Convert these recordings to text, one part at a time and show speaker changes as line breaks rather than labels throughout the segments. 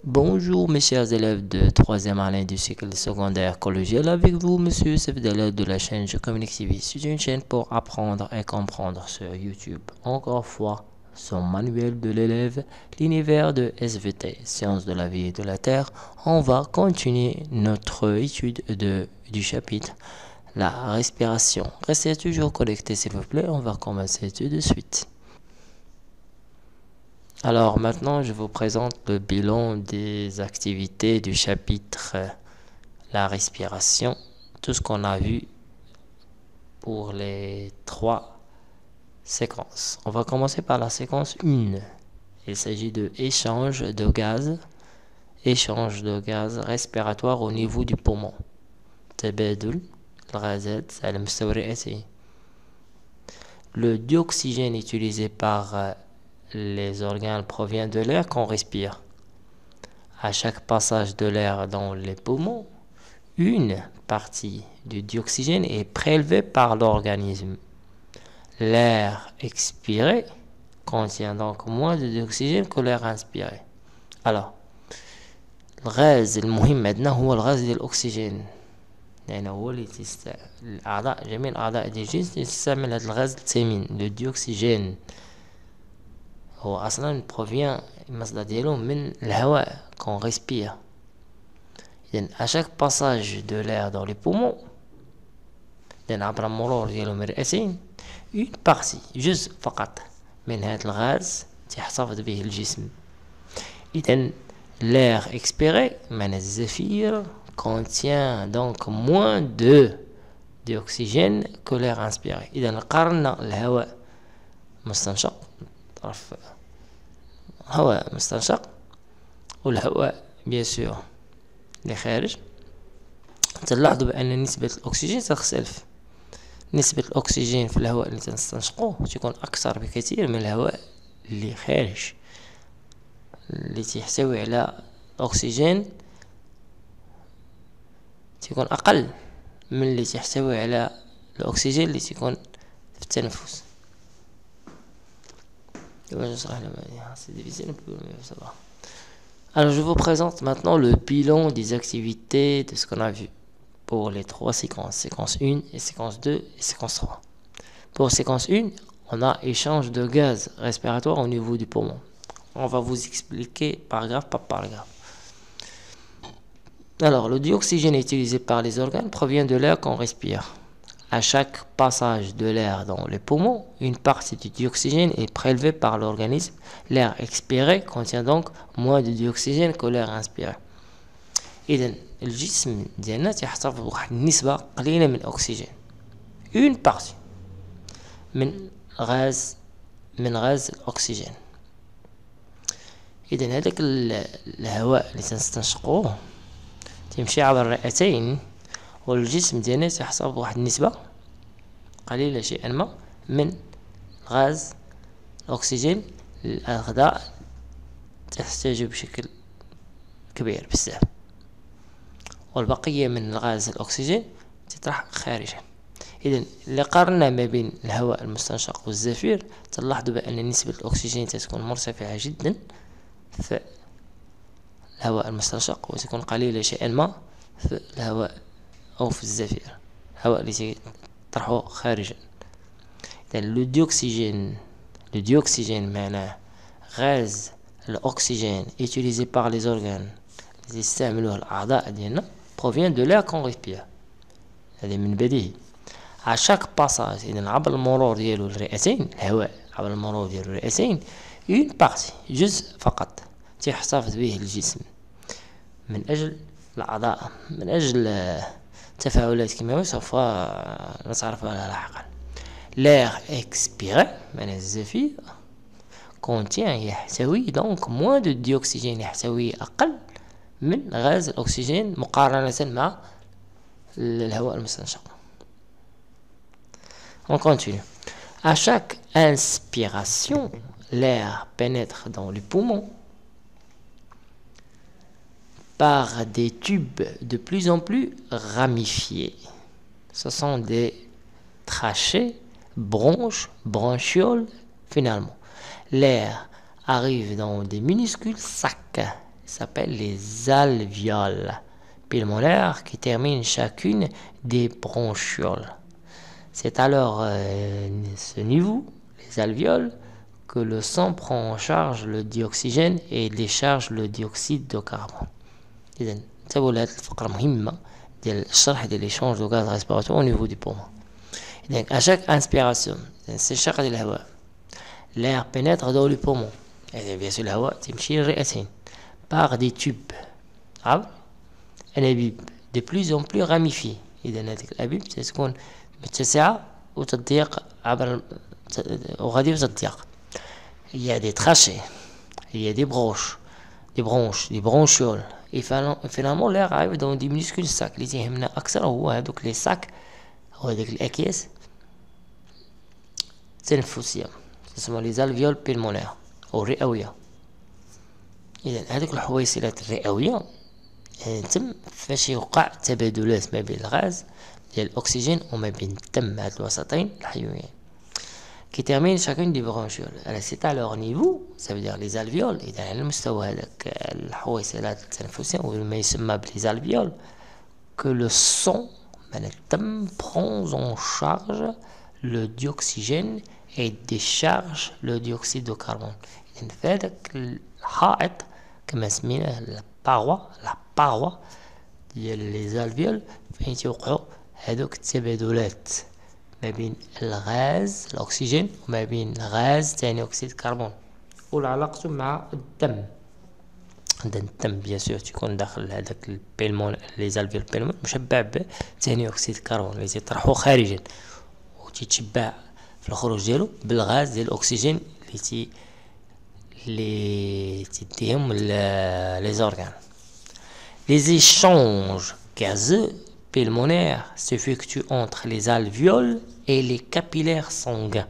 Bonjour mes chers élèves de troisième année du cycle secondaire collégial, avec vous monsieur Youssef Dalal de la chaîne Je Communique TV. C'est une chaîne pour apprendre et comprendre sur YouTube. Encore fois, son manuel de l'élève, l'univers de SVT, sciences de la vie et de la terre. On va continuer notre étude du chapitre la respiration. Restez toujours connectés s'il vous plaît, on va commencer tout de suite. Alors maintenant, je vous présente le bilan des activités du chapitre la respiration, tout ce qu'on a vu pour les trois séquences. On va commencer par la séquence 1. Il s'agit de échange de gaz respiratoire au niveau du poumon. تبادل الغازات على المستوى الرئتي. Le dioxygène utilisé par les organes provient de l'air qu'on respire. À chaque passage de l'air dans les poumons, une partie du dioxygène est prélevée par l'organisme. L'air expiré contient donc moins de dioxygène que l'air inspiré. Alors, الغاز المهم عندنا هو الغاز ديال الأكسجين، يعني هو اللي جميع الأعضاء ديال الجسم تستعمل هذا الغاز الثمين لو ديوكسيجين. هو أصلا provient المصدر ديالو من الهواء qu'on respire. إذن à chaque passage de l'air dans les poumons، إذن عبر المرور ديالو من الرئتين، une partie جزء فقط من هذا الغاز تحتفظ به الجسم. إذن l'air expiré معنى الزفير contient donc moins de dioxygène que l'air inspiré. إذن قارنا الهواء مستنشق، طرف هواء مستنشق والهواء بيان سور اللي خارج، تلاحظوا بأن نسبة الأكسجين تختلف. نسبة الأكسجين في الهواء اللي تنستنشقوه تكون أكثر بكثير من الهواء اللي خارج، اللي تحتوي على أكسجين تكون أقل من اللي تحتوي على الأكسجين اللي تكون في التنفس. Alors je vous présente maintenant le bilan des activités de ce qu'on a vu pour les trois séquences, séquence 1 et séquence 2 et séquence 3. Pour séquence 1, on a échange de gaz respiratoire au niveau du poumon. On va vous expliquer paragraphe par paragraphe. Alors, le dioxygène utilisé par les organes provient de l'air qu'on respire. À chaque passage de l'air dans les poumons, une partie du dioxygène est prélevée par l'organisme. L'air expiré contient donc moins de dioxygène que l'air inspiré. إذن الجسم ديالنا تحتفظ بواحد النسبة قليلة من الأكسجين. Une partie من غاز الأكسجين. إذن هذاك الهواء اللي تنستنشقوه تمشي عبر الرئتين، والجسم ديالنا تحتفظ بواحد النسبة قليلة شيئا ما من غاز الأكسجين. الأعضاء تحتاج بشكل كبير بزاف، والبقية من الغاز الأكسجين تطرح خارجا. إذن اللي قارنا ما بين الهواء المستنشق والزفير تلاحظوا بأن نسبة الأكسجين تكون مرتفعة جدا في الهواء المستنشق وتكون قليلة شيئا ما في الهواء أو في الزفير، الهواء اللي تطرحه خارجا. إذن le dioxygène معناه غاز الأكسجين utilisé par les organes اللي يستعملوه الأعضاء ديالنا provient de l'air qu'on respire. هذا من بديهي. à chaque passage، إذن عبر المرور ديالو الرئتين، الهواء عبر المرور ديالو الرئتين، une partie جزء فقط تحتفظ به الجسم من أجل الأعضاء، من أجل تفاعلات كيميائية سوف نتعرف عليها لاحقا. l'air expiré معنى الزفير contient يحتوي donc moins de dioxygène، يحتوي أقل من غاز الأكسجين مقارنة مع الهواء المستنشق. On continue. À chaque inspiration, l'air pénètre dans les poumons par des tubes de plus en plus ramifiés. Ce sont des trachées, bronches, bronchioles finalement. L'air arrive dans des minuscules sacs s'appellent les alvéoles pulmonaires qui terminent chacune des bronchioles. C'est alors ce niveau, les alvéoles, que le sang prend en charge le dioxygène et décharge le dioxyde de carbone. إذا انتبهوا لهذه الفقرة مهمة ديال الشرح ديال l'échange de gaz respiratoire au niveau du poumon. إذا à chaque inspiration, استنشاق ديال الهواء, l'air pénètre dans le poumon. Et bien sûr الهواء تمشي للرئتين par des tubes عبر أنابيب de plus en plus ramifiés. إذا هذيك الأنابيب تكون متسعة وتضيق عبر وغادي تضيق. Il y a des trachées, il y a des bronches, des bronchioles. Et finalement l'air arrive dans des minuscules sacs. اللي تيهمنا أكثر هو هذوك لي sacs أو هذيك الأكياس التنفسية تسمى les alvéoles pulmonaires أو الرئوية. إذا هذوك الحويصلات الرئوية تم فاش يوقع تبادلات ما بين الغاز ديال الأكسجين وما بين الدم. هاد الوسطين الحيويين qui terminent chacune des bronchioles. Alors c'est à leur niveau, ça veut dire les alvéoles. إذا على المستوى هذاك الحويصلات التنفسية وما يسمى les alvéoles que le sang من الدم prend en charge le dioxygène et décharge le dioxyde de carbone. إذا في هذاك الحائط كما سميناه la paroi ديال les alvéoles فين تيوقعوا هذوك التبادلات ما بين الغاز الأكسجين وما بين غاز ثاني أكسيد الكربون والعلاقته مع الدم. الدم بيان سور تيكون داخل هذاك البيلمون لي زالفيول بيلمون مشبع بثاني أكسيد الكربون اللي تيطرحوه خارجا وتيتشبع في الخروج ديالو بالغاز ديال الأكسجين اللي تديهم لي زورغان. Les échanges gazeux pulmonaires s'effectuent entre les alvéoles et les capillaires sanguins.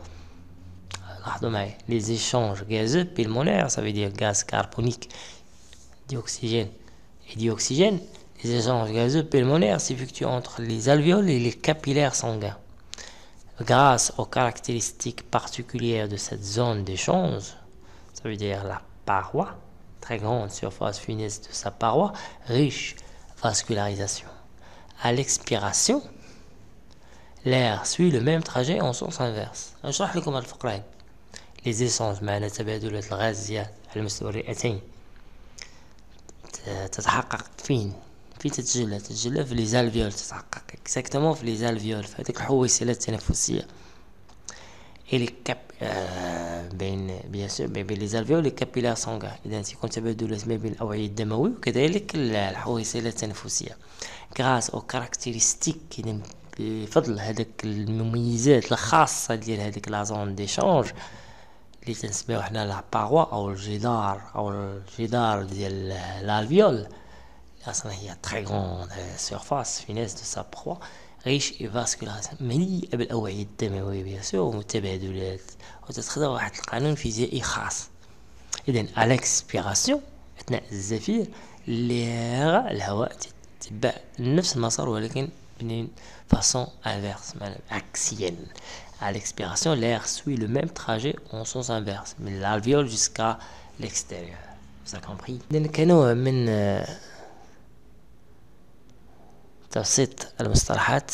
Les échanges gazeux pulmonaires, ça veut dire gaz carbonique, dioxygène et dioxygène. Les échanges gazeux pulmonaires s'effectuent entre les alvéoles et les capillaires sanguins. Grâce aux caractéristiques particulières de cette zone d'échange, ça veut dire la paroi, très grande surface funeste de sa paroi, riche vascularisation. À l'expiration, l'air suit le même trajet en sens inverse. نشرح لكم هاد الفقرة هادي. Les échanges معنا تبادلات الغازيات على مستوى الرئتين تتحقق فين تتجلى في لي زالفيول. تتحقق اكزاكتومون في لي زالفيول في هذيك الحويصلات التنفسية. et les بين سور بين لي زالفيول لي كابيلار سانغان. إذا تيكون تبادلات ما بين الأوعية الدموية وكذلك الحويصلات التنفسية. grâce aux caractéristiques إذا بفضل هذاك المميزات الخاصة ديال هذيك لا زون ديشانج اللي تنسميوه حنا لا باروا أو الجدار ديال الالفيول. أصلا هي très grande surface funeste de sa proie riche et vascularisée مليئة بالأوعية الدموية بيان سور ومتبادلات وتتخضع واحد القانون فيزيائي خاص. إذن à l'expiration أثناء الزفير الهواء تتبع نفس المسار ولكن d'une façon inverse, axienne. À l'expiration, l'air suit le même trajet en sens inverse, mais l'alvéole jusqu'à l'extérieur. Vous avez compris? كنوع من تبسيط المصطلحات.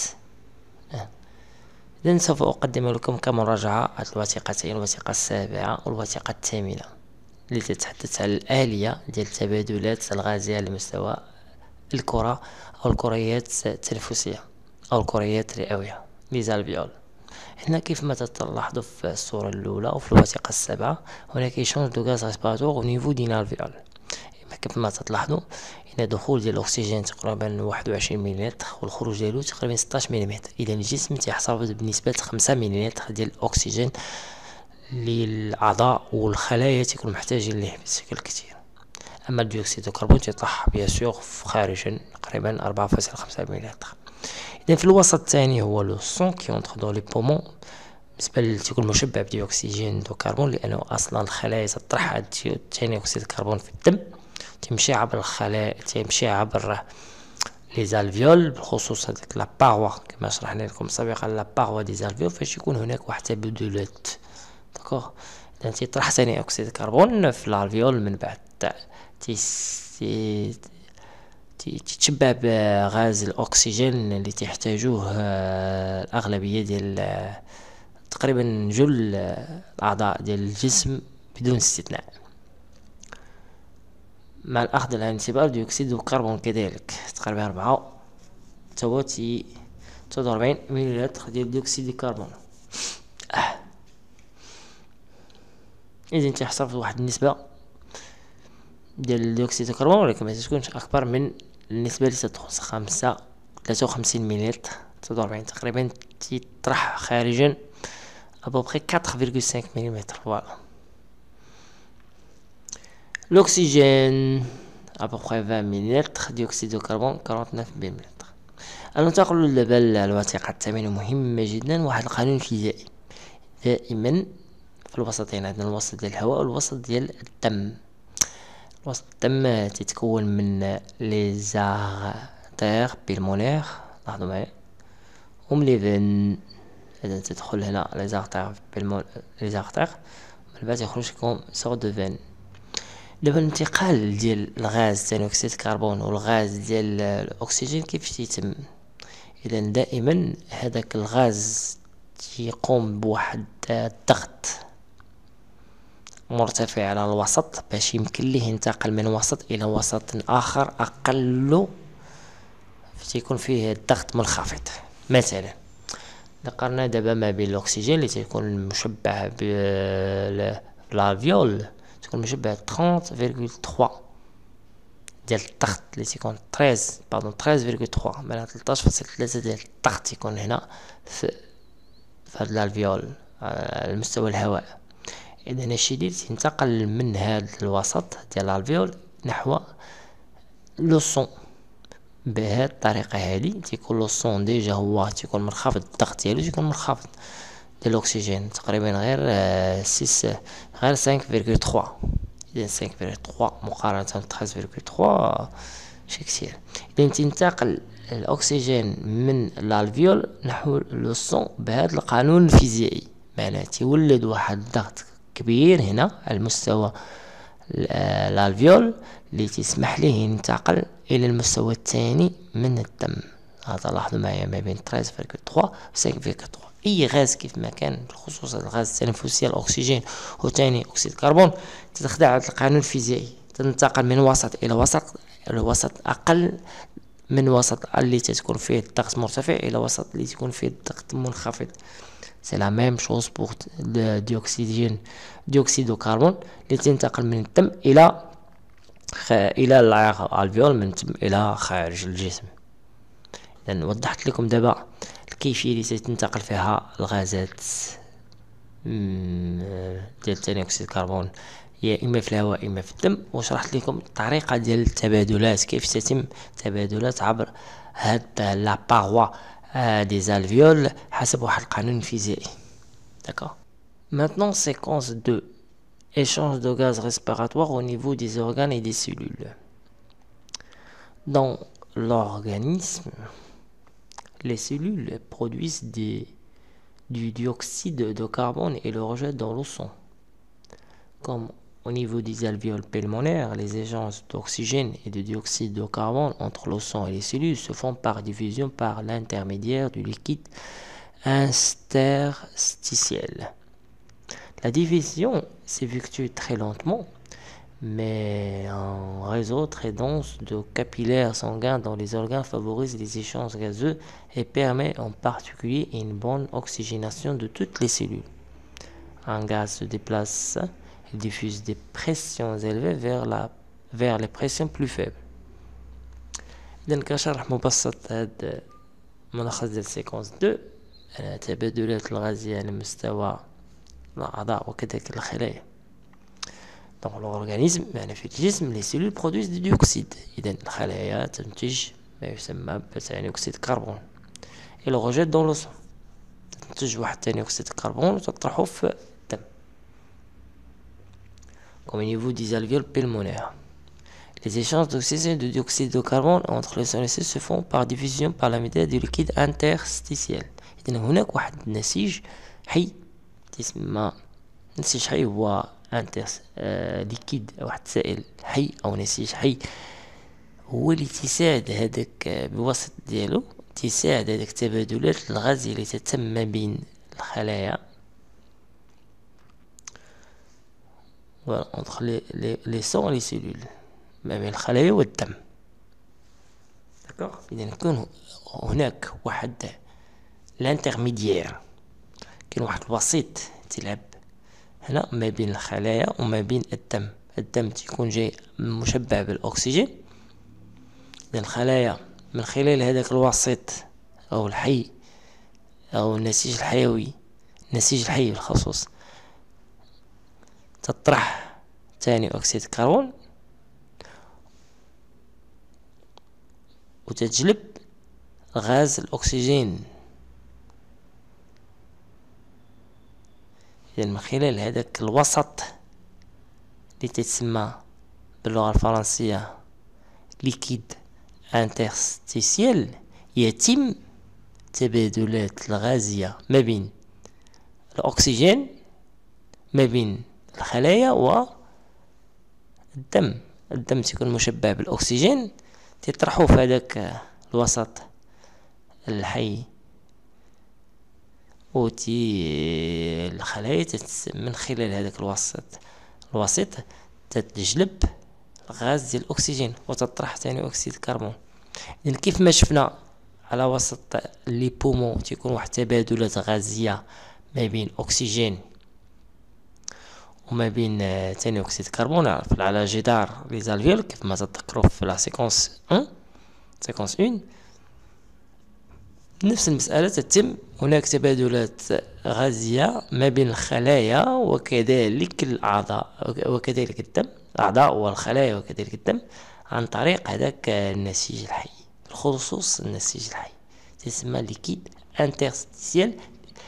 إذن سوف أقدم لكم كمراجعة الوثيقتين، الوثيقة السابعة والوثيقة الثامنة اللي تتحدث عن الآلية ديال التبادلات الغازية على مستوى الكرة أو الكريات التنفسية أو الكريات الرئوية les alvéoles. هنا كيف ما تلاحظوا في الصورة الأولى وفي الوثيقة السابعة هناك échange de gaz respiratoire au niveau d'une alvéole. كيف ما تلاحظوا هنا دخول ديال الأكسجين تقريبا 21 مليلتر والخروج ديالو تقريبا 16 مليمتر. إذا الجسم تيحتفظ بنسبة 5 مليلتر ديال الأكسجين للأعضاء والخلايا تيكون محتاجين ليه بشكل كثير. أما الديوكسيد الكربون تيطرح بيان سور خارجا تقريبا 4.5 مليلتر. إذا في الوسط الثاني هو لو سون كي اونتر دون لي بومون بالنسبة اللي تيكون مشبع بديوكسيجين دو كربون لأنه أصلا الخلايا تطرح ثاني أكسيد الكربون في الدم تمشي عبر الخلايا تمشي عبر لي زالفيول بالخصوص هذيك لا باروا كما شرحنا لكم سابقا لا باروا دي زالفيول فاش يكون هناك واحد تبادلات داكوغ. إذا تيطرح ثاني أكسيد الكربون في الالفيول من بعد تتشبع بغاز الأكسجين اللي تحتاجوه الأغلبية ديال تقريبا جل الأعضاء ديال الجسم بدون استثناء. مع الأخذ الانصبار ديوكسيد الكربون كذلك تقريبا 43 مليلتر ديال ديوكسيد الكربون. إذا تحصل في واحد النسبة ديال ديوكسيد الكربون، ولكن ما تكونش أكبر من النسبة اللي تدخل 53 مليلتر 43 تقريبا تطرح خارجا أبوبخي 4,5 مليمتر. فوالا. الأكسجين أبوبخي 20 مليلتر ديوكسيد الكربون 49 مليلتر. ننتقل دابا للوثيقة الثامنة مهمة جدا، واحد القانون فيزيائي دائما في الوسطين. عندنا الوسط ديال الهواء والوسط ديال الدم. وسط الدم تتكون من لي زارتير بيلمونير، لاحظوا معايا، لي فين. إذا تدخل هنا لي زارتير من بعد يخرج لكم سورت دو فين. دابا الانتقال ديال الغاز ثاني اكسيد الكربون والغاز ديال الاكسجين كيف تيتم؟ اذا دائما هذاك الغاز يقوم بواحد الضغط مرتفع على الوسط باش يمكن ليه ينتقل من وسط الى وسط اخر اقل تيكون فيه الضغط منخفض. مثلا ذكرنا دابا ما بين الاكسجين اللي تيكون مشبع بالالفيول تكون مشبع 30.3 ديال الضغط اللي تيكون 13.3 معناها 13.3 ديال الضغط تيكون هنا في هاد الالفيول على المستوى الهواء. اذا الشيء اللي تنتقل من هذا الوسط ديال الالفيول نحو لو سون بهذه الطريقه هذه تيكون لو سون ديجا هو تيكون منخفض، الضغط ديالو تيكون منخفض ديال الاكسجين تقريبا غير 5.3. اذا 5.3 مقارنه ب 13.3 شي كثير. اذا تنتقل الاكسجين من الالفيول نحو لو سون بهذا القانون الفيزيائي، معناه تيولد واحد الضغط كبير هنا على المستوى الالفيول اللي تسمح ليه ينتقل الى المستوى الثاني من الدم. هذا لاحظوا معايا ما بين 13.3 و 5.3. اي غاز كيف ما كان بخصوص الغاز التنفسي الاكسجين وثاني اكسيد الكربون تخضع هذا القانون الفيزيائي، تنتقل من وسط الى وسط اقل من وسط اللي تكون فيه الضغط مرتفع الى وسط اللي تكون فيه الضغط منخفض. سي لا ميم شوز بوغ ديوكسيد الكربون اللي تنتقل من الدم الى الالفيول، من الدم الى خارج الجسم. اذا وضحت لكم دابا الكيفيه اللي تنتقل فيها الغازات ديال ثاني اكسيد الكربون يا اما في الهواء اما في الدم، وشرحت لكم الطريقه ديال التبادلات كيف تتم التبادلات عبر هاد لا باغوا des alvéoles حسب واحد القانون فيزيائي. D'accord. Maintenant séquence 2. Échange de gaz respiratoire au niveau des organes et des cellules. Dans l'organisme, les cellules produisent du dioxyde de carbone et le rejettent dans le sang. Comme au niveau des alvéoles pulmonaires, les échanges d'oxygène et de dioxyde de carbone entre le sang et les cellules se font par diffusion par l'intermédiaire du liquide interstitiel. La diffusion s'effectue très lentement, mais un réseau très dense de capillaires sanguins dans les organes favorise les échanges gazeux et permet en particulier une bonne oxygénation de toutes les cellules. Un gaz se déplace et diffuse des pressions élevées vers les pressions plus faibles. إذن كشرح مبسط هذا ملخص ديال سيكونس 2 تبادلات الغازية على مستوى الأعضاء وكذلك الخلايا. Dans l'organisme, يعني في الجسم les cellules produisent du dioxyde. إذن الخلايا تنتج ما يسمى بثاني أكسيد الكربون et le rejette dans le sang. تنتج واحد ثاني أكسيد الكربون وتطرحه في الدم. Comme au niveau des alvéoles pulmonaires. Les échanges d'oxygène et de dioxyde de carbone entre les cellules se font par diffusion par la méthode du liquide interstitiel. إذن هناك واحد النسيج حي تسمى نسيج حي هو ليكيد، واحد سائل حي او نسيج حي، هو اللي تساعد هذاك بواسط ديالو، تساعد هذاك التبادلات الغازية اللي تتم ما بين الخلايا entre les sangs et les cellules، ما بين الخلايا والدم. داكوغ. اذا يكون هناك واحد الانترميديير، كاين واحد الوسيط تلعب هنا ما بين الخلايا وما بين الدم. الدم تيكون جاي مشبع بالاكسجين، اذا الخلايا من خلال هذاك الوسيط او الحي او النسيج الحيوي، النسيج الحي بالخصوص، تطرح ثاني اكسيد الكربون وتجلب غاز الاكسجين. اذا من خلال هذاك الوسط اللي تسمى باللغة الفرنسية ليكيد انترستيسيال، يتم تبادلات الغازية ما بين الأكسجين ما بين الخلايا والدم. الدم تكون مشبع بالأكسجين، تطرحوه في هذاك الوسط الحي، الخلايا من خلال هذاك الوسيط تتجلب الغاز ديال الأكسجين وتطرح ثاني أكسيد الكربون. إذن كيف ما شفنا على وسط لي بومون تيكون واحد تبادلات غازية ما بين أكسجين وما بين ثاني أكسيد الكربون على جدار لي زالفيول، كيف ما تذكروا في لا سيكونس 1. نفس المسألة تتم، هناك تبادلات غازية ما بين الخلايا وكذلك الأعضاء وكذلك الدم، الأعضاء والخلايا وكذلك الدم، عن طريق هذاك النسيج الحي، بالخصوص النسيج الحي تسمى ليكيد انترستيسيال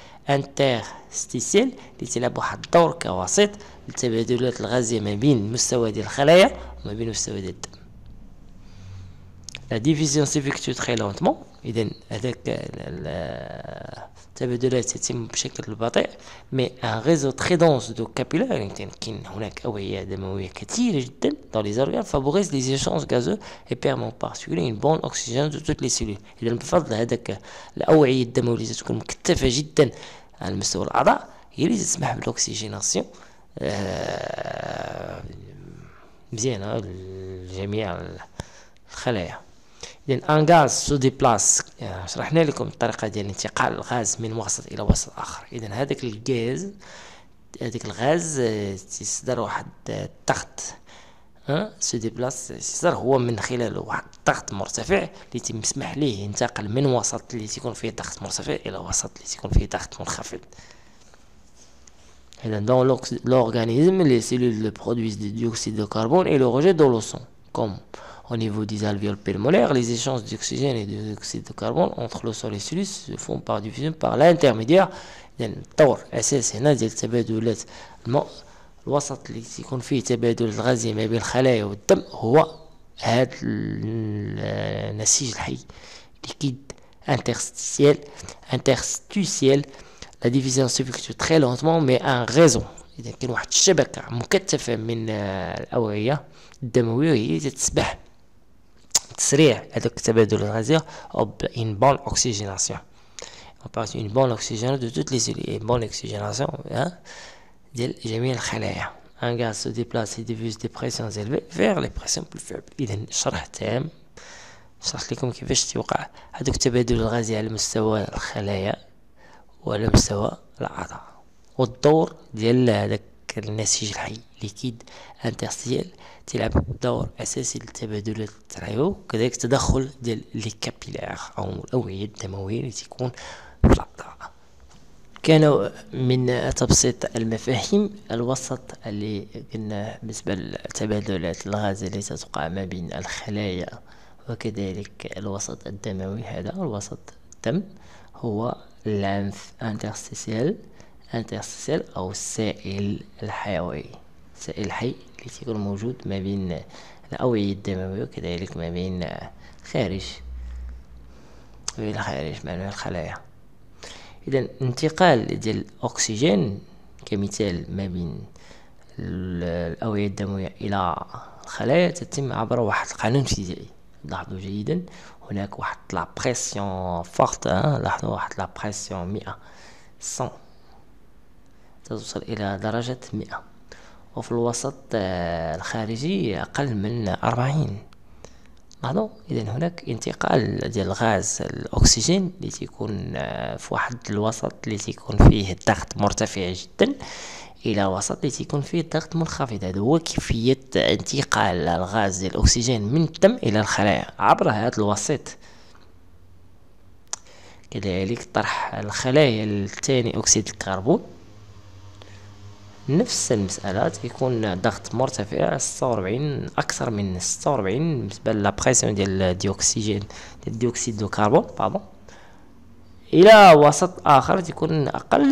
اللي تلعب واحد الدور كوسيط للتبادلات الغازية ما بين مستوى ديال الخلايا وما بين مستوى ديال الدم. La division s'effectue très lentement. إذن هذاك التبادلات تتم بشكل بطيء، mais un réseau très dense de capillaires، يعني كاين هناك أوعية دموية كثيرة جدا dans les organes favorise les échanges gazeux et permet en particulier une bonne oxygène de toutes les cellules. إذن بفضل هذاك الأوعية الدموية اللي تكون مكثفة جدا على مستوى الأعضاء، هي اللي تسمح بالأكسجيناسيون مزيانة لجميع الخلايا. إذن ان غاز سو ديبلاس، شرحنا لكم الطريقة ديال انتقال الغاز من وسط إلى وسط آخر. إذن هذاك الغاز تيصدر واحد الضغط سو ديبلاس، يصدر هو من خلال واحد الضغط مرتفع اللي تسمح ليه ينتقل من وسط اللي تيكون فيه ضغط مرتفع إلى وسط اللي تيكون فيه ضغط منخفض. إذن dans l'organisme, les cellules produisent du dioxyde de carbone et le rejettent dans le sang, comme au niveau des alvéoles pulmonaires. Les échanges d'oxygène et de dioxyde de carbone entre le sol et les cellules se font par diffusion par l'intermédiaire. الدور أساسي هنا ديال التبادلات الوسط اللي تيكون فيه تبادل الغازي ما بين الخلايا والدم هو هذا النسيج الحي liquide interstitiel. La division s'effectue très lentement mais un réseau. إذا كاين واحد الشبكة مكثفة من الأوعية الدموية هي تسبح تسريع هذوك التبادل الغازي une bonne oxygénation. On parle d'une bonne oxygénation de toutes les cellules et bonne oxygénation ديال جميع الخلايا. Un gaz se déplace et diffuse des pressions élevées vers les pressions plus faibles. إذا شرح تام، شرحت لكم كيفاش تيوقع هذوك التبادل الغازي على مستوى الخلايا وعلى مستوى الأعضاء، والدور ديال هذاك النسيج الحي ليكيد انترستيسيال تلعب دور أساسي للتبادلات الترعوية، وكذلك تدخل ديال لي كابيلار أو الأوعية الدموية اللي تكون في الأعضاء. كان من تبسيط المفاهيم الوسط اللي قلنا بالنسبة للتبادلات الغازية التي تقع ما بين الخلايا وكذلك الوسط الدموي. هذا الوسط الدم هو الليمف انترستيسيال أو السائل الحيوي، السائل الحي اللي تكون موجود ما بين الأوعية الدموية وكذلك ما بين خارج معنى الخلايا. إذا انتقال ديال الأكسجين كمثال ما بين الأوعية الدموية إلى الخلايا تتم عبر واحد القانون فيزيائي. لاحظوا جيدا، هناك واحد لا بريسيون فورت، لاحظوا واحد لا بريسيون 100 100 توصل إلى درجة 100، وفي الوسط الخارجي أقل من 40. لاحظوا إذا هناك انتقال ديال الغاز الأكسجين اللي تيكون في واحد الوسط اللي تيكون فيه الضغط مرتفع جدا إلى وسط اللي تيكون فيه الضغط منخفض. هذا هو كيفية انتقال الغاز ديال الأكسجين من الدم إلى الخلايا عبر هذا الوسيط. كذلك طرح الخلايا لثاني أكسيد الكربون، نفس المسألة، تكون ضغط مرتفع 46 أكثر من 46 بالنسبة لابريسيون ديال الديوكسيد دو كربون إلى وسط آخر تكون أقل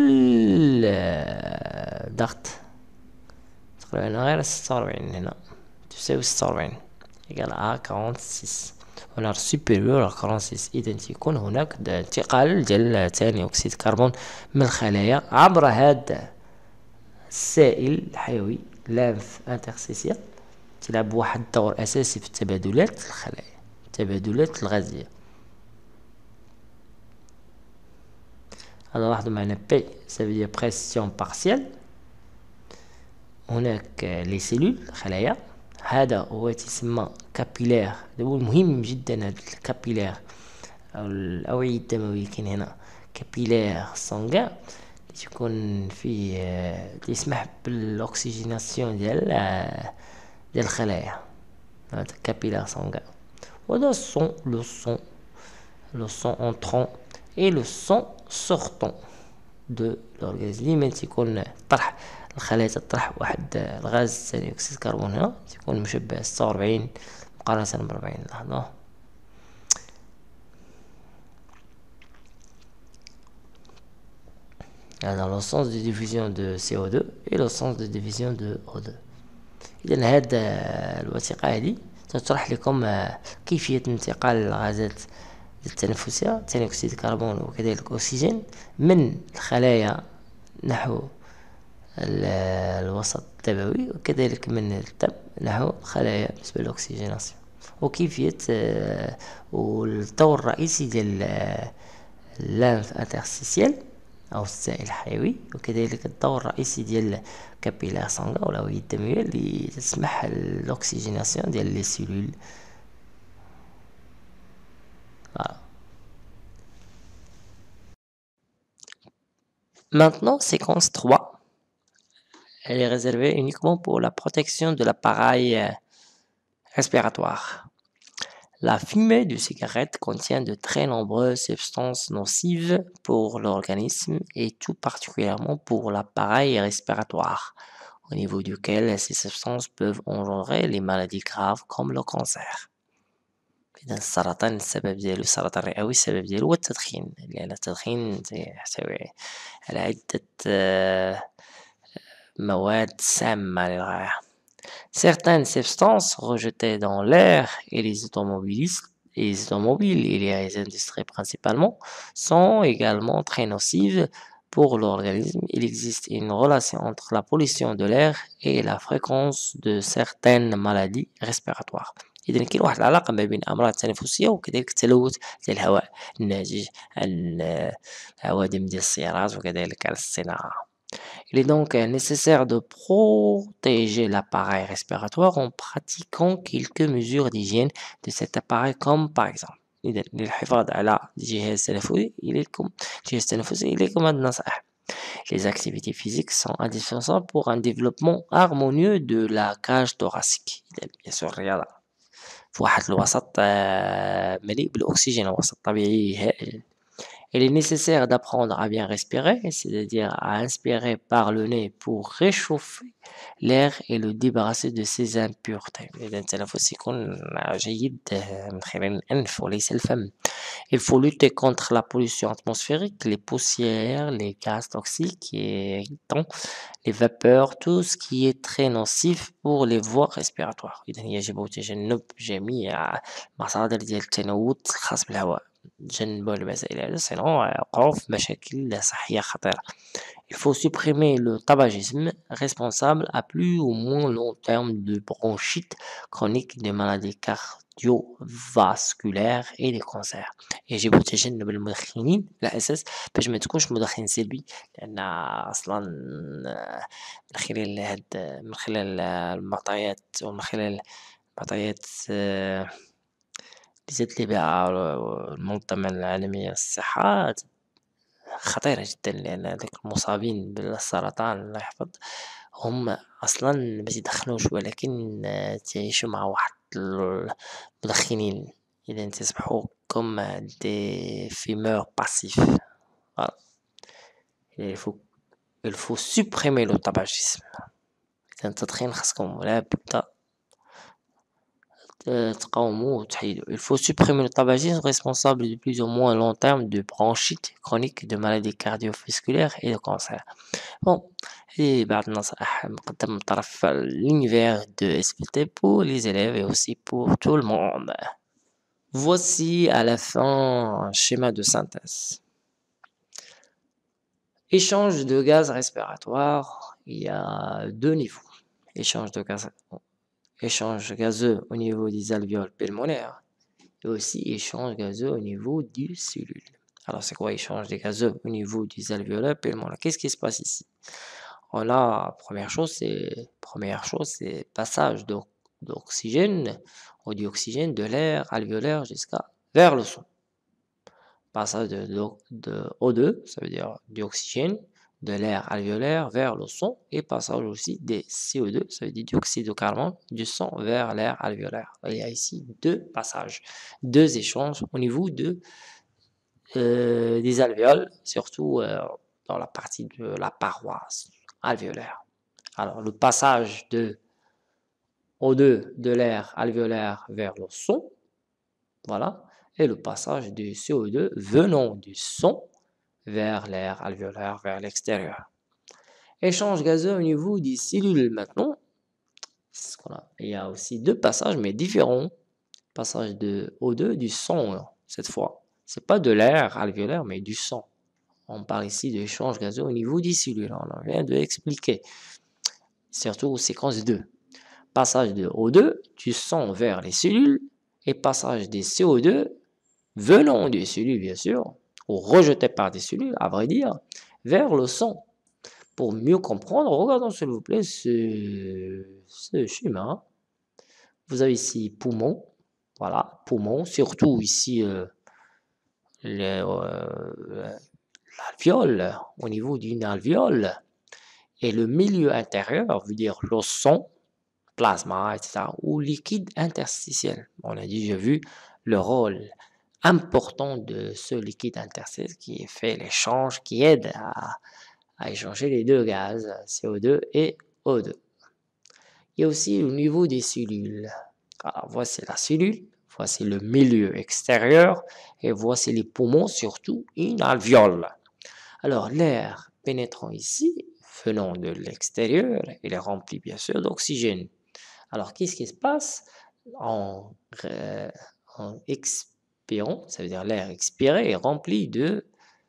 ضغط، تقريبا غير 46، هنا تساوي 46 إيكال 46، هنا سوبيريور 46. إذا تكون هناك انتقال ديال ثاني أكسيد الكربون من الخلايا عبر هذا السائل الحيوي لانف انترستيسيال، تلعب واحد الدور أساسي في التبادلات الخلايا، التبادلات الغازية. هذا لاحظوا معنا بي سافيدير بريسيون بارسيال. هناك لي سيلول الخلايا، هذا هو تسمى كابيلير. هذا هو المهم جدا، هذا الكابيلير أو الأوعية الدموية. كاين هنا كابيلير سانغان تكون فيه يسمح بالاكسجيناسيون ديال الخلايا، هذا كابيلار سانغان. وهذا الصون لو صون انترون اي لو صون سورتون دو لورغانيزم. ديما تيكون طرح الخلايا تطرح واحد الغاز ثاني اكسيد الكربون، هنا تيكون مشبع 46 مقارنة ب 40. لاحظوا dans le sens de diffusion de CO2 et le sens de diffusion de O2. إذن هاد الوثيقة هذه تشرح لكم كيفية انتقال الغازات التنفسية ثاني أكسيد الكربون وكذلك الأكسجين من الخلايا نحو الوسط التبوي، وكذلك من الدم نحو الخلايا بالنسبة للأكسجيناسيون، وكيفية والدور الرئيسي ديال اللانف انترستيسيال أو السائل الحيوي، وكذلك الدور الرئيسي ديال كابيلار سانغان أو الأوعية الدموية اللي تسمح للأكسجيناسيون ديال لي سيلول. Maintenant, séquence 3, elle est réservée uniquement pour la protection de l'appareil respiratoire. La fumée de cigarette contient de très nombreuses substances nocives pour l'organisme et tout particulièrement pour l'appareil respiratoire, au niveau duquel ces substances peuvent engendrer les maladies graves comme le cancer. إذا السرطان السبب ديالو، السرطان الرئوي السبب ديالو هو التدخين، لأن التدخين يحتوي على عدة مواد سامة للغاية. Certaines substances rejetées dans l'air et les automobiles et les industries principalement sont également très nocives pour l'organisme. Il existe une relation entre la pollution de l'air et la fréquence de certaines maladies respiratoires. إذا كاين واحد العلاقة ما بين الأمراض التنفسية وكذلك التلوث ديال الهواء الناتج عن عوادم ديال السيارات وكذلك على الصناعة. Il est donc nécessaire de protéger l'appareil respiratoire en pratiquant quelques mesures d'hygiène de cet appareil, comme par exemple للحفاظ على الجهاز التنفسي إليكم هاد النصائح. Les activités physiques sont indispensables pour un développement harmonieux de la cage thoracique. bien sûr الرياضة في واحد الوسط مليء بالأكسجين، وسط طبيعي هائل. Il est nécessaire d'apprendre à bien respirer, c'est-à-dire à inspirer par le nez pour réchauffer l'air et le débarrasser de ses impuretés. إذا التنفس يكون جيد من خلال الأنف وليس الفم. Il faut lutter contre la pollution atmosphérique, les poussières, les gaz toxiques et irritants, les vapeurs, tout ce qui est très nocif pour les voies respiratoires. إذا يجب تجنب جميع مصادر ديال التلوث الخاص بالهواء، نتجنبوا المسائل هذا sinon نوقعوا في مشاكل صحية خطيرة. Il faut supprimer le tabagisme responsable à plus ou moins long terme de bronchite chronique, des maladies cardiovasculaires et des cancers. يجب تجنب المدخنين على أساس باش ما تكونش مدخن سلبي، لأن أصلا من خلال المعطيات ومن خلال معطيات الجهات اللي بها المنظمة العالمية للصحة خطيرة جدًا، لأن هادوك المصابين بالسرطان الله يحفظ هم أصلًا ما تيدخنوش ولكن تعيشوا مع واحد المدخنين، إذا تصبحوا comme des fumeurs passifs. Voilà. Il faut supprimer le tabagisme. إذا التدخين خاصكم لابد تقاوموه وتحيدوه. Il faut supprimer le tabagisme responsable de plus ou moins long terme de bronchite chronique, de maladies cardiovasculaires et de cancer. Bon, et بعض النصائح مقدمة من طرف l'univers de SVT pour les élèves et aussi pour tout le monde. Voici à la fin un schéma de synthèse. Échange de gaz respiratoire, il y a deux niveaux. Échange gazeux au niveau des alvéoles pulmonaires et aussi échange gazeux au niveau des cellules. Alors, c'est quoi échange des gazeux au niveau des alvéoles pulmonaires? Qu'est-ce qui se passe ici? On a, première chose, c'est passage d'oxygène ou dioxygène de l'air alvéolaire vers le son. Passage de O2, ça veut dire dioxygène, de l'air alvéolaire vers le son, et passage aussi des CO2, ça veut dire dioxyde de carbone, du son vers l'air alvéolaire. Il y a ici deux passages, deux échanges au niveau des alvéoles, surtout dans la partie de la paroi alvéolaire. Alors, le passage de O2 de l'air alvéolaire vers le son, voilà, et le passage du CO2 venant du son vers l'air alvéolaire, vers l'extérieur. Échange gazeux au niveau des cellules maintenant. Il y a aussi deux passages, mais différents. Passage de O2, du son, cette fois. C'est pas de l'air alvéolaire, mais du son. On parle ici d'échange gazeux au niveau des cellules. On vient de l'expliquer. Surtout séquence 2. Passage de O2, du son vers les cellules, et passage des CO2 venant des cellules, bien sûr, ou rejeté par des cellules, à vrai dire, vers le son. Pour mieux comprendre, regardons s'il vous plaît ce schéma. Vous avez ici poumon, voilà, poumon, surtout ici l'alvéole, au niveau d'une alvéole, et le milieu intérieur veut dire le son, plasma, etc., ou liquide interstitiel. On a déjà vu le rôle important de ce liquide interstitiel qui fait l'échange, qui aide à échanger les deux gaz, CO2 et O2. Il y a aussi au niveau des cellules. Alors, voici la cellule, voici le milieu extérieur, et voici les poumons, surtout une alvéole. Alors, l'air pénétrant ici, venant de l'extérieur, il est rempli bien sûr d'oxygène. Alors, qu'est-ce qui se passe en expirant, ça veut dire l'air expiré est rempli de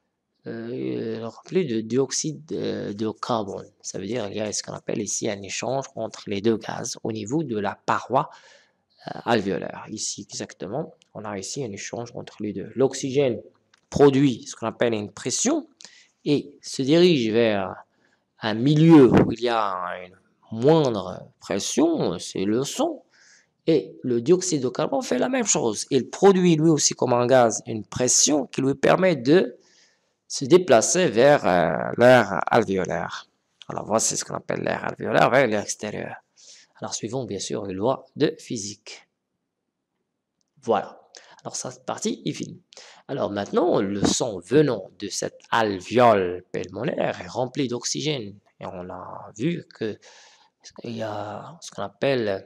dioxyde de carbone. Ça veut dire qu'il y a ce qu'on appelle ici un échange entre les deux gaz au niveau de la paroi alvéolaire. Ici, exactement, on a ici un échange entre les deux. L'oxygène produit ce qu'on appelle une pression et se dirige vers un milieu où il y a une moindre pression, c'est le son. Et le dioxyde de carbone fait la même chose. Il produit lui aussi comme un gaz une pression qui lui permet de se déplacer vers l'air alvéolaire. Alors voici ce qu'on appelle l'air alvéolaire vers l'air extérieur. Alors suivons bien sûr les lois de physique. Voilà. Alors cette partie est finie. Alors maintenant, le son venant de cette alvéole pulmonaire est rempli d'oxygène. Et on a vu qu'il y a ce qu'on appelle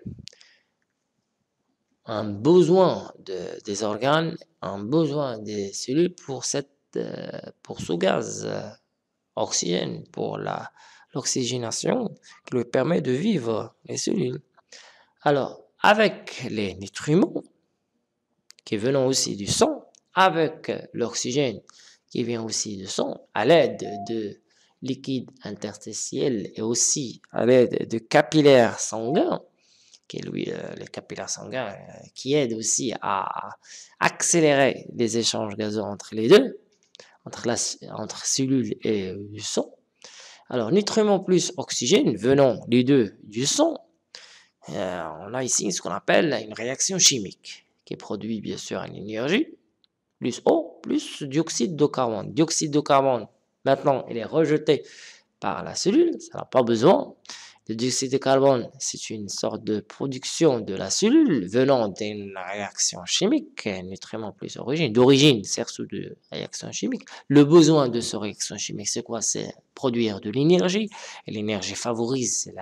un besoin des organes, un besoin des cellules pour ce gaz oxygène, pour l'oxygénation qui lui permet de vivre, les cellules. Alors, avec les nutriments qui venant aussi du sang, avec l'oxygène qui vient aussi du sang, à l'aide de liquide interstitiel et aussi à l'aide de capillaires sanguins, qui est lui, les capillaires sanguins, qui aident aussi à accélérer les échanges gazeux entre les deux, entre cellules et du sang. Alors, nutriments plus oxygène venant les deux du sang, on a ici ce qu'on appelle une réaction chimique qui produit bien sûr une énergie, plus eau, plus dioxyde de carbone. Dioxyde de carbone, maintenant, il est rejeté par la cellule, ça n'a pas besoin. Le dioxyde de carbone, c'est une sorte de production de la cellule venant d'une réaction chimique, nutriments plus d'origine, cerceau de réaction chimique. Le besoin de cette réaction chimique, c'est quoi? C'est produire de l'énergie. Et l'énergie favorise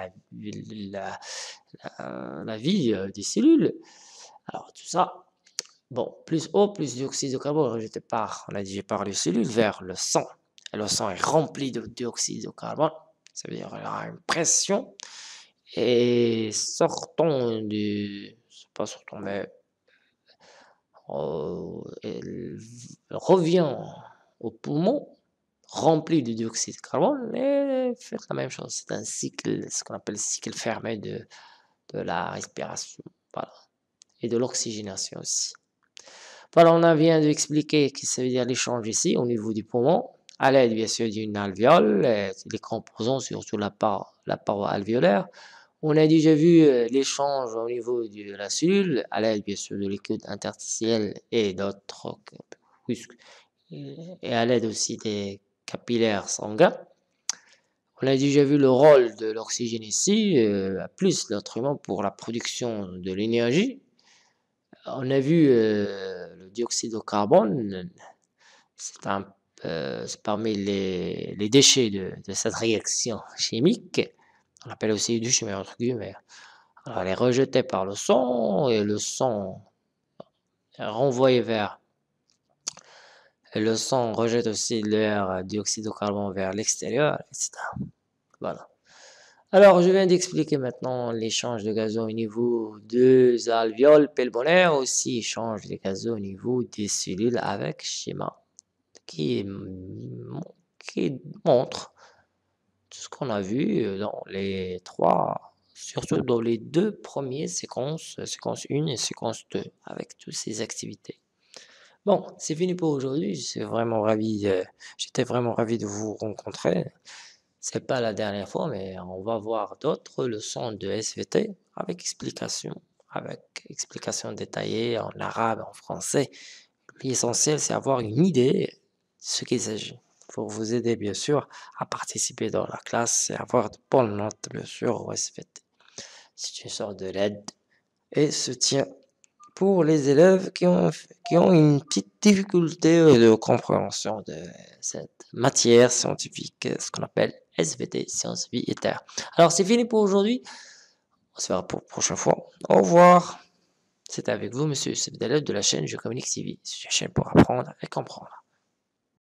la vie des cellules. Alors, tout ça, bon, plus eau, plus dioxyde de carbone rejeté on a dit par les cellules vers le sang. Et le sang est rempli de dioxyde de carbone. Ça veut dire qu'il y aura une pression. Et sortons du... Pas sortons, mais... elle revient au poumon rempli de dioxyde de carbone et fait la même chose. C'est un cycle, ce qu'on appelle cycle fermé de la respiration. Voilà. Et de l'oxygénation aussi. Voilà, on vient d'expliquer que ça veut dire l'échange ici au niveau du poumon, à l'aide bien sûr d'une alvéole, les composants surtout la paroi alvéolaire. On a déjà vu l'échange au niveau de la cellule, à l'aide bien sûr de liquide interstitiel et d'autres, et à l'aide aussi des capillaires sanguins. On a déjà vu le rôle de l'oxygène ici, plus l'instrument pour la production de l'énergie. On a vu le dioxyde de carbone, c'est parmi les déchets de cette réaction chimique. On l'appelle aussi du chimie entre guillemets. Alors, elle est rejetée par le sang et le sang est renvoyé vers. Et le sang rejette aussi l'air dioxyde de carbone vers l'extérieur, etc. Voilà. Alors, je viens d'expliquer maintenant l'échange de gaz au niveau des alvéoles pulmonaires, aussi échange de gaz au niveau des cellules avec schéma qui montre tout ce qu'on a vu dans les trois, surtout dans les deux premières séquences, séquence 1 et séquence 2, avec toutes ces activités. Bon, c'est fini pour aujourd'hui. J'étais vraiment ravi de vous rencontrer. C'est pas la dernière fois, mais on va voir d'autres leçons de SVT avec explication détaillée en arabe, en français. L'essentiel, c'est avoir une idée de ce qu'il s'agit. Pour vous aider, bien sûr, à participer dans la classe et avoir de bonnes notes, bien sûr, au SVT. C'est une sorte de l'aide et soutien pour les élèves qui ont une petite difficulté de compréhension de cette matière scientifique, ce qu'on appelle SVT, Sciences, Vie et Terre. Alors, c'est fini pour aujourd'hui. On se verra pour la prochaine fois. Au revoir. C'était avec vous, monsieur Sebdallah de la chaîne Je Communique TV. C'est une chaîne pour apprendre et comprendre.